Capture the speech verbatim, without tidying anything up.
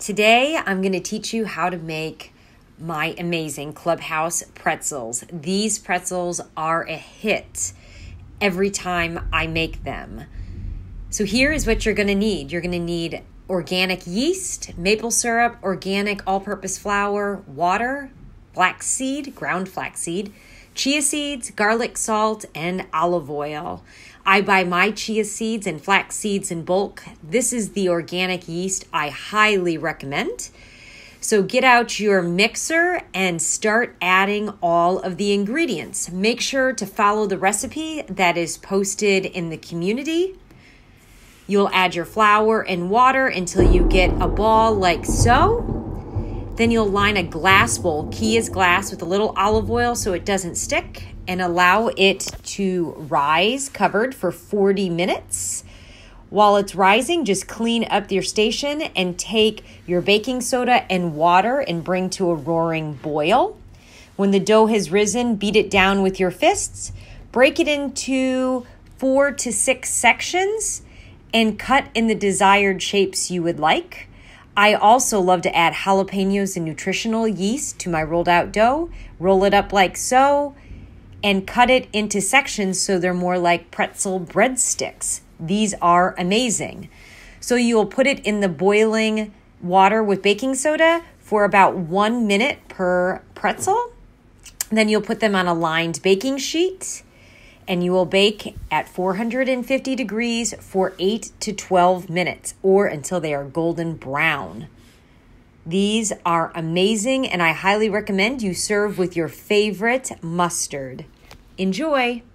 Today, I'm going to teach you how to make my amazing Clubhouse pretzels. These pretzels are a hit every time I make them. So here is what you're going to need. You're going to need organic yeast, maple syrup, organic all-purpose flour, water, flaxseed, ground flaxseed, chia seeds, garlic salt, and olive oil. I buy my chia seeds and flax seeds in bulk. This is the organic yeast I highly recommend. So get out your mixer and start adding all of the ingredients. Make sure to follow the recipe that is posted in the community. You'll add your flour and water until you get a ball like so. Then you'll line a glass bowl, key is glass, with a little olive oil so it doesn't stick, and allow it to rise covered for forty minutes. While it's rising, just clean up your station and take your baking soda and water and bring to a roaring boil. When the dough has risen, beat it down with your fists, break it into four to six sections, and cut in the desired shapes you would like. I also love to add jalapenos and nutritional yeast to my rolled out dough. Roll it up like so and cut it into sections so they're more like pretzel breadsticks. These are amazing. So you'll put it in the boiling water with baking soda for about one minute per pretzel. Then you'll put them on a lined baking sheet and you will bake at four hundred fifty degrees for eight to twelve minutes or until they are golden brown. These are amazing and I highly recommend you serve with your favorite mustard. Enjoy!